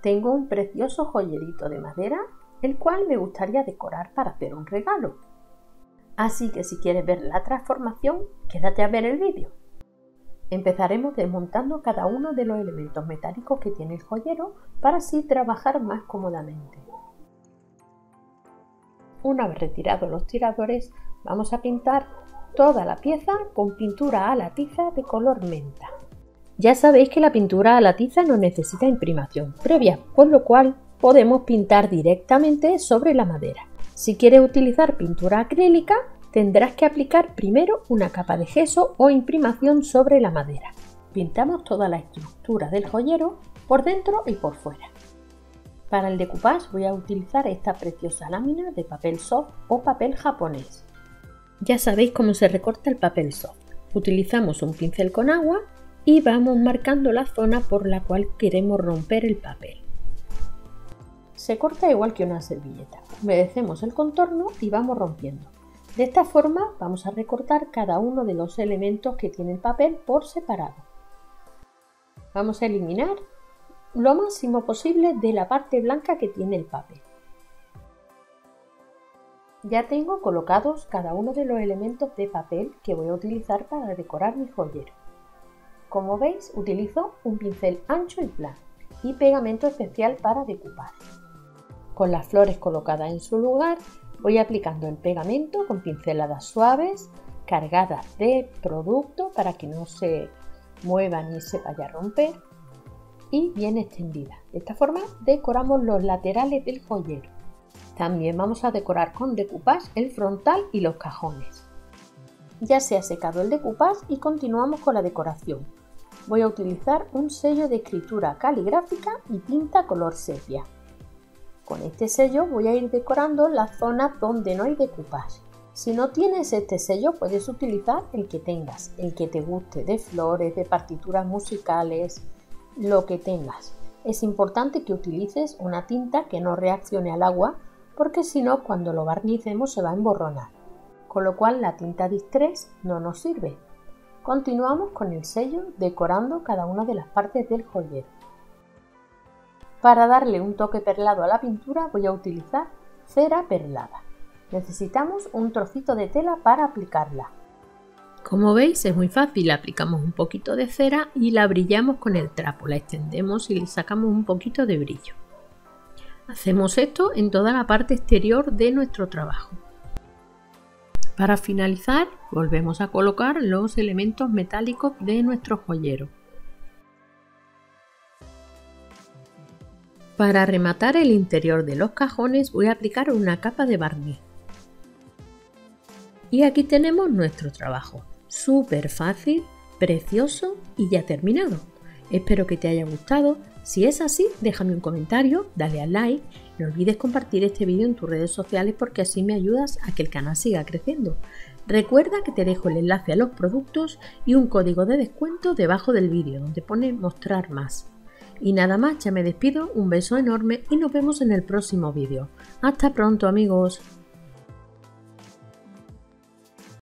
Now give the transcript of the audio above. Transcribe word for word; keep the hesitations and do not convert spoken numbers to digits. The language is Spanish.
Tengo un precioso joyerito de madera, el cual me gustaría decorar para hacer un regalo. Así que si quieres ver la transformación, quédate a ver el vídeo. Empezaremos desmontando cada uno de los elementos metálicos que tiene el joyero para así trabajar más cómodamente. Una vez retirados los tiradores, vamos a pintar toda la pieza con pintura a la tiza de color menta. Ya sabéis que la pintura a la tiza no necesita imprimación previa, por lo cual podemos pintar directamente sobre la madera. Si quieres utilizar pintura acrílica, tendrás que aplicar primero una capa de gesso o imprimación sobre la madera. Pintamos toda la estructura del joyero por dentro y por fuera. Para el decoupage voy a utilizar esta preciosa lámina de papel soft o papel japonés. Ya sabéis cómo se recorta el papel soft. Utilizamos un pincel con agua y vamos marcando la zona por la cual queremos romper el papel. Se corta igual que una servilleta. Humedecemos el contorno y vamos rompiendo. De esta forma vamos a recortar cada uno de los elementos que tiene el papel por separado. Vamos a eliminar lo máximo posible de la parte blanca que tiene el papel. Ya tengo colocados cada uno de los elementos de papel que voy a utilizar para decorar mi joyero. Como veis, utilizo un pincel ancho y plano y pegamento especial para decoupage. Con las flores colocadas en su lugar, voy aplicando el pegamento con pinceladas suaves, cargadas de producto para que no se mueva ni se vaya a romper y bien extendida. De esta forma decoramos los laterales del joyero. También vamos a decorar con decoupage el frontal y los cajones. Ya se ha secado el decoupage y continuamos con la decoración. Voy a utilizar un sello de escritura caligráfica y tinta color sepia. Con este sello voy a ir decorando las zonas donde no hay decoupage. Si no tienes este sello, puedes utilizar el que tengas, el que te guste, de flores, de partituras musicales, lo que tengas. Es importante que utilices una tinta que no reaccione al agua, porque si no, cuando lo barnicemos se va a emborronar, con lo cual la tinta Distress no nos sirve. Continuamos con el sello decorando cada una de las partes del joyero. Para darle un toque perlado a la pintura voy a utilizar cera perlada. Necesitamos un trocito de tela para aplicarla. Como veis es muy fácil, aplicamos un poquito de cera y la brillamos con el trapo, la extendemos y le sacamos un poquito de brillo. Hacemos esto en toda la parte exterior de nuestro trabajo. Para finalizar, volvemos a colocar los elementos metálicos de nuestro joyero. Para rematar el interior de los cajones voy a aplicar una capa de barniz. Y aquí tenemos nuestro trabajo. Súper fácil, precioso y ya terminado. Espero que te haya gustado. Si es así, déjame un comentario, dale al like, no olvides compartir este vídeo en tus redes sociales porque así me ayudas a que el canal siga creciendo. Recuerda que te dejo el enlace a los productos y un código de descuento debajo del vídeo donde pone mostrar más. Y nada más, ya me despido, un beso enorme y nos vemos en el próximo vídeo. Hasta pronto amigos.